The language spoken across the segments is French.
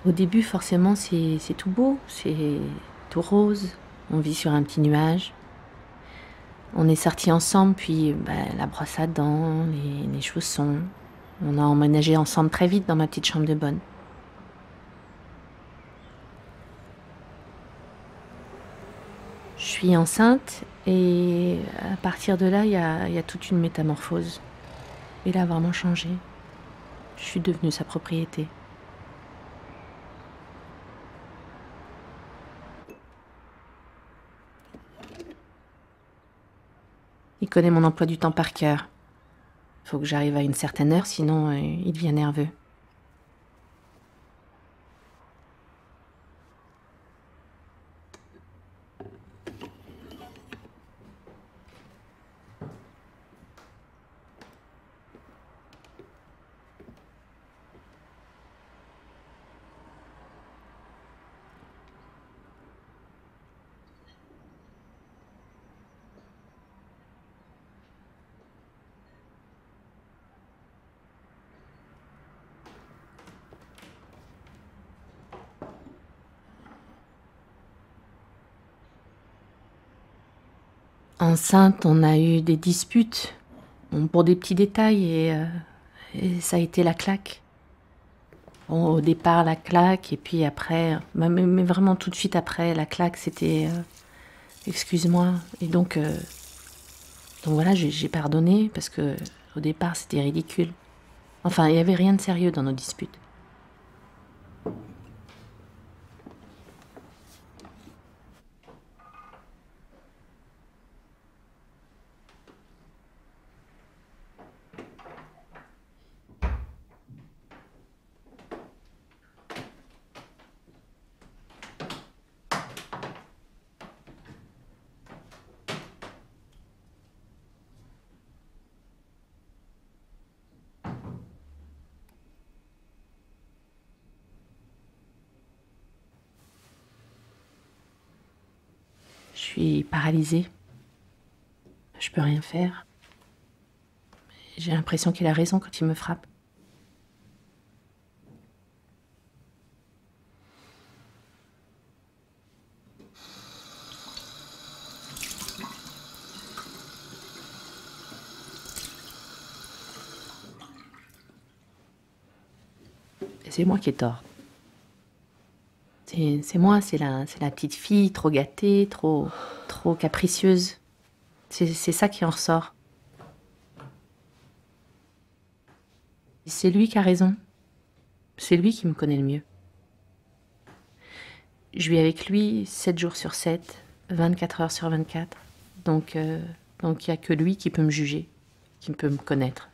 Au début, forcément, c'est tout beau, c'est tout rose. On vit sur un petit nuage. On est sortis ensemble, puis la brosse à dents, les chaussons. On a emménagé ensemble très vite dans ma petite chambre de bonne. Je suis enceinte et à partir de là, il y a toute une métamorphose. Il a vraiment changé. Je suis devenue sa propriété. Il connaît mon emploi du temps par cœur. Faut que j'arrive à une certaine heure, sinon il devient nerveux. Enceinte, on a eu des disputes pour des petits détails et ça a été la claque. Bon, au départ, la claque, et puis après, mais vraiment tout de suite après, la claque, c'était excuse-moi. Et donc voilà, j'ai pardonné parce que au départ, c'était ridicule. Enfin, il n'y avait rien de sérieux dans nos disputes. Je suis paralysée. Je peux rien faire. J'ai l'impression qu'il a raison quand il me frappe. Et c'est moi qui ai tort. C'est moi, c'est la petite fille trop gâtée, trop capricieuse. C'est ça qui en ressort. C'est lui qui a raison. C'est lui qui me connaît le mieux. Je vis avec lui 7 jours sur 7, 24 heures sur 24. Donc il n'y a que lui qui peut me juger, qui peut me connaître.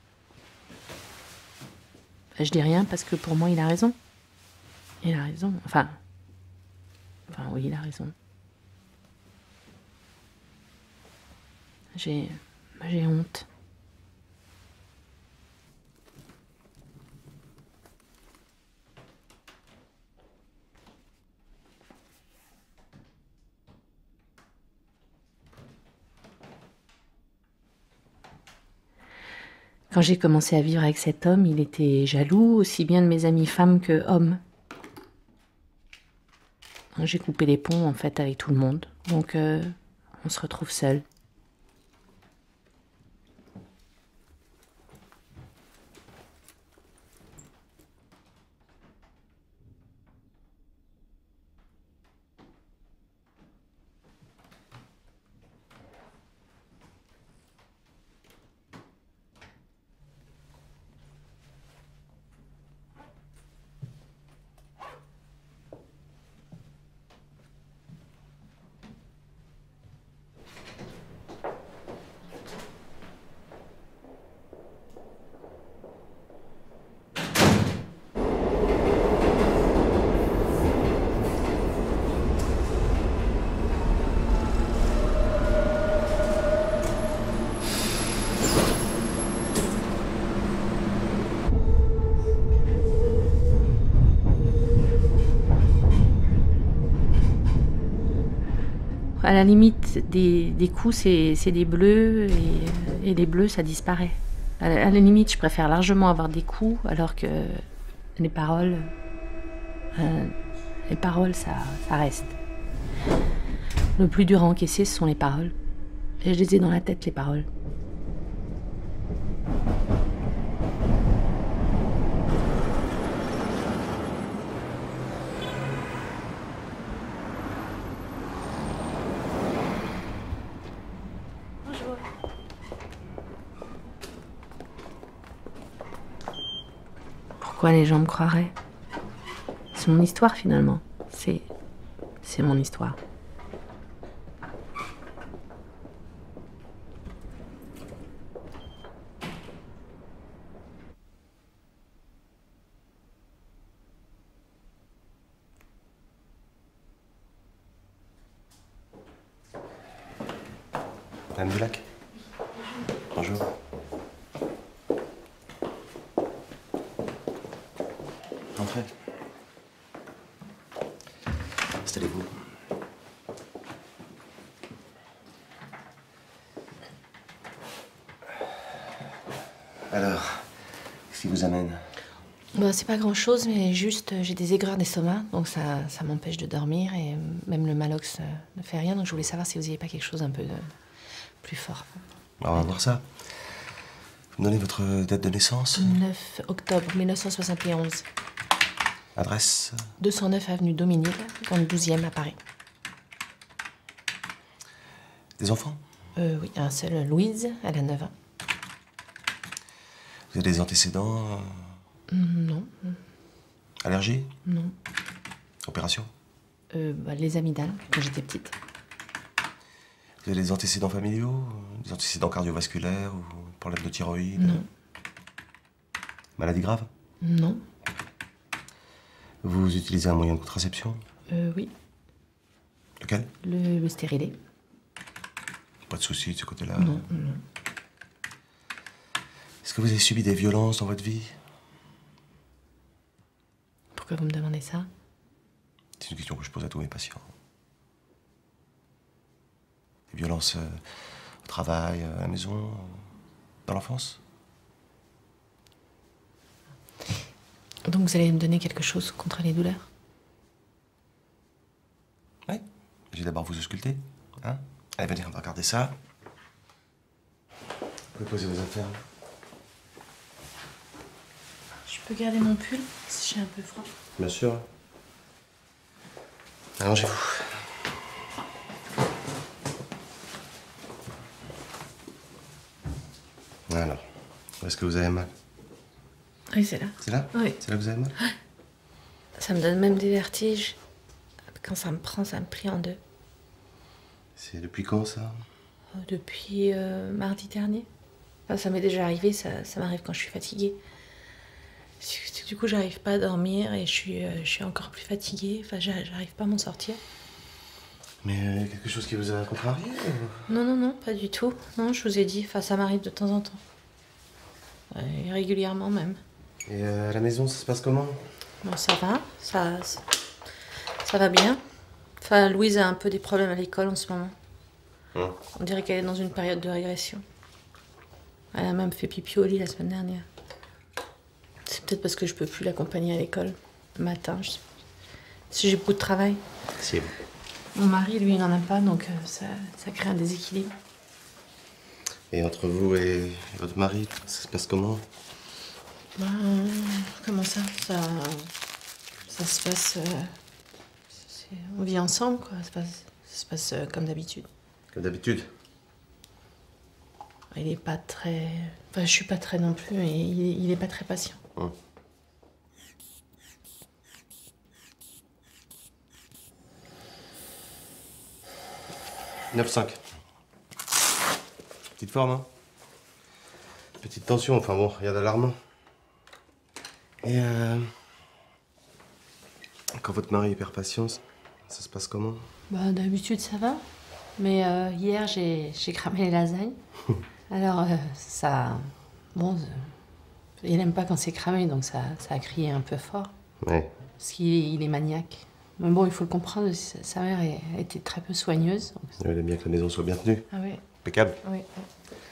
Je dis rien parce que pour moi, il a raison. Il a raison. Enfin oui, il a raison. J'ai honte. Quand j'ai commencé à vivre avec cet homme, il était jaloux, aussi bien de mes amis femmes que hommes. J'ai coupé les ponts, en fait, avec tout le monde. Donc, on se retrouve seul. À la limite, des coups, c'est des bleus, et les bleus, ça disparaît. À la limite, je préfère largement avoir des coups, alors que les paroles... Les paroles, ça reste. Le plus dur à encaisser, ce sont les paroles. Et je les ai dans la tête, les paroles. Bonjour. Pourquoi les gens me croiraient? C'est mon histoire, finalement. C'est mon histoire. Madame Dulac. Bonjour. Entrez. Installez-vous. Alors, qu'est-ce qui vous amène? Bah, c'est pas grand-chose, mais juste j'ai des aigreurs d'estomac, donc ça m'empêche de dormir et même le Malox ne fait rien, donc je voulais savoir si vous n'aviez pas quelque chose un peu plus fort. On va voir ça. Vous me donnez votre date de naissance? 9 octobre 1971. Adresse? 209 avenue Dominil, dans le 12e à Paris. Des enfants? Oui, un seul, Louise, elle a 9 ans. Vous avez des antécédents? Non. Allergie? Non. Opération? Les amygdales, quand j'étais petite. Vous avez des antécédents familiaux? Des antécédents cardiovasculaires ou problèmes de thyroïde? Non. Maladie grave? Non. Vous utilisez un moyen de contraception? Oui. Lequel? Le stérilet. Pas de soucis de ce côté-là? Non, non. Est-ce que vous avez subi des violences dans votre vie? Pourquoi vous me demandez ça? C'est une question que je pose à tous mes patients. Des violences au travail, à la maison, dans l'enfance? Donc vous allez me donner quelque chose contre les douleurs? Oui. Je vais d'abord vous ausculter. Hein? Allez, venez, on va regarder ça. Vous pouvez poser vos affaires. Je peux garder mon pull si j'ai un peu froid? Bien sûr. Allongez-vous. Alors, où est-ce que vous avez mal? Oui, c'est là. C'est là? Oui. C'est là que vous avez mal? Ça me donne même des vertiges. Quand ça me prend, ça me plie en deux. C'est depuis quand, ça? Depuis mardi dernier. Enfin, ça m'est déjà arrivé, ça m'arrive quand je suis fatiguée. Du coup, j'arrive pas à dormir et je suis encore plus fatiguée. Enfin, j'arrive pas à m'en sortir. Mais quelque chose qui vous a contrarié ou... Non, non, non, pas du tout. Non, je vous ai dit, enfin, ça m'arrive de temps en temps. Et régulièrement même. Et à la maison, ça se passe comment? Bon, ça va, ça va bien. Enfin, Louise a un peu des problèmes à l'école en ce moment. On dirait qu'elle est dans une période de régression. Elle a même fait pipi au lit la semaine dernière. C'est peut-être parce que je peux plus l'accompagner à l'école le matin. Si j'ai beaucoup de travail. Si. Mon mari, lui, il n'en a pas, donc ça crée un déséquilibre. Et entre vous et votre mari, ça se passe comment? Comment ça? Ça se passe... on vit ensemble, quoi. Ça se passe comme d'habitude. Comme d'habitude? Il est pas très... Enfin, je suis pas très non plus, mais il est pas très patient. 9,5. Petite forme, hein? Petite tension, enfin bon, rien d'alarmant. Et quand votre mari perd patience, ça se passe comment? Bah, d'habitude, ça va. Mais hier, j'ai cramé les lasagnes. Alors, ça... Bon, il aime pas quand c'est cramé, donc ça a crié un peu fort. Ouais. Parce qu'il est maniaque. Mais bon, il faut le comprendre, sa mère a été très peu soigneuse. Il aime bien que la maison soit bien tenue. Ah oui. Impeccable. Oui.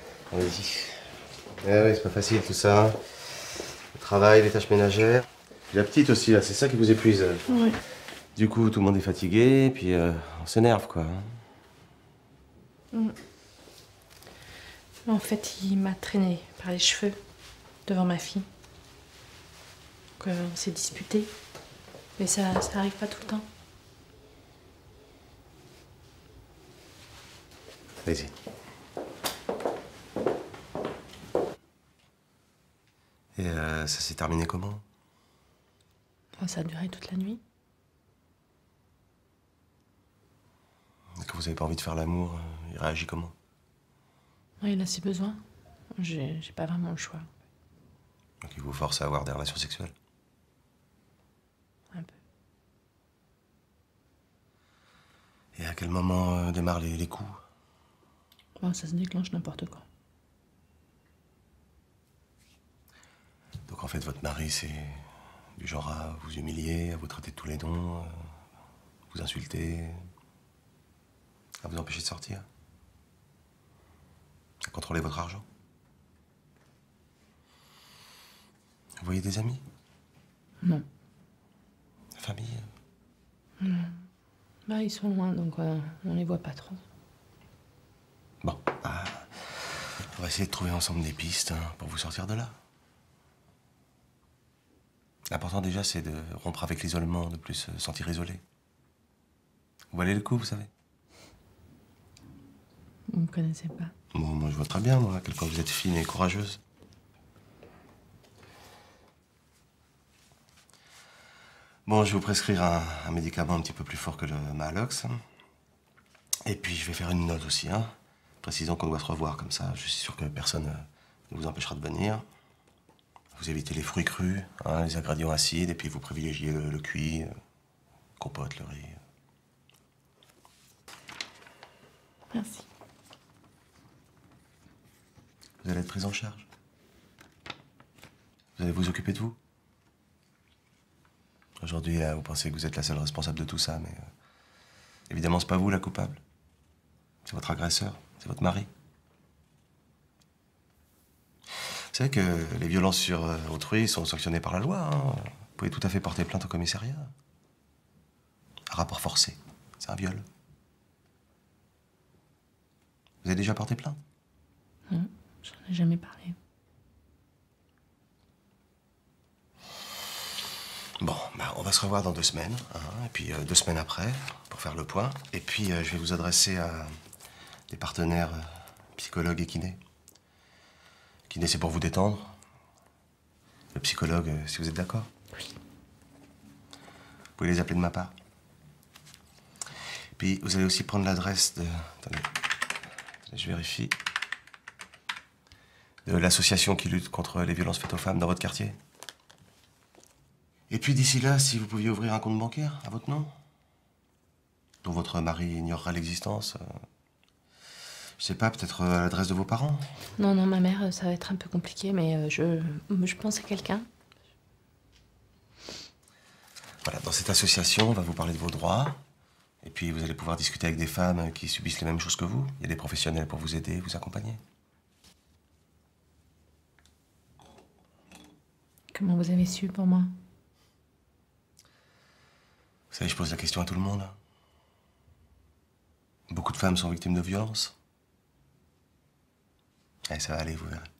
Allez-y. Eh oui, c'est pas facile tout ça. Hein. Le travail, les tâches ménagères. Puis la petite aussi, là, c'est ça qui vous épuise. Oui. Du coup, tout le monde est fatigué, puis on s'énerve, quoi. En fait, il m'a traîné par les cheveux devant ma fille. Donc, on s'est disputé. Mais ça arrive pas tout le temps. Allez-y. Et ça s'est terminé comment? Enfin, ça a duré toute la nuit. Et quand vous avez pas envie de faire l'amour, il réagit comment? Oui, il a ses besoins. J'ai pas vraiment le choix. Donc il vous force à avoir des relations sexuelles? Un peu. Et à quel moment démarrent les coups? Bon, ça se déclenche n'importe quand. Donc en fait, votre mari, c'est du genre à vous humilier, à vous traiter de tous les noms, vous insulter, à vous empêcher de sortir, à contrôler votre argent. Vous voyez des amis? Non. Famille? Bah, ils sont loin, donc on les voit pas trop. Bon, bah, on va essayer de trouver ensemble des pistes pour vous sortir de là. L'important déjà, c'est de rompre avec l'isolement, de plus se sentir isolé. Vous valez le coup, vous savez. Vous me connaissez pas. Bon, moi, je vois très bien, moi, à quel point vous êtes fine et courageuse. Bon, je vais vous prescrire un médicament un petit peu plus fort que le Maalox. Et puis, je vais faire une note aussi, hein. Précisons qu'on doit se revoir, comme ça, je suis sûr que personne ne vous empêchera de venir. Vous évitez les fruits crus, hein, les ingrédients acides, et puis vous privilégiez le cuit, compote, le riz. Merci. Vous allez être prise en charge. Vous allez vous occuper de vous. Aujourd'hui, vous pensez que vous êtes la seule responsable de tout ça, mais évidemment, c'est pas vous la coupable. C'est votre agresseur, c'est votre mari. Vous savez que les violences sur autrui sont sanctionnées par la loi, hein. Vous pouvez tout à fait porter plainte au commissariat. Un rapport forcé, c'est un viol. Vous avez déjà porté plainte? Non, j'en ai jamais parlé. Bon, bah, on va se revoir dans 2 semaines, hein, et puis 2 semaines après, pour faire le point. Et puis, je vais vous adresser à des partenaires psychologues et kinés. Kiné, c'est pour vous détendre. Le psychologue, si vous êtes d'accord. Oui. Vous pouvez les appeler de ma part. Puis, vous allez aussi prendre l'adresse de... Attendez, je vérifie. De l'association qui lutte contre les violences faites aux femmes dans votre quartier. Et puis d'ici là, si vous pouviez ouvrir un compte bancaire à votre nom, dont votre mari ignorera l'existence, je sais pas, peut-être à l'adresse de vos parents. Non, ma mère, ça va être un peu compliqué, mais je pense à quelqu'un. Voilà, dans cette association, on va vous parler de vos droits. Et puis vous allez pouvoir discuter avec des femmes qui subissent les mêmes choses que vous. Il y a des professionnels pour vous aider, vous accompagner. Comment vous avez su pour moi? Vous savez, je pose la question à tout le monde. Beaucoup de femmes sont victimes de violences. Allez, ça va aller, vous verrez.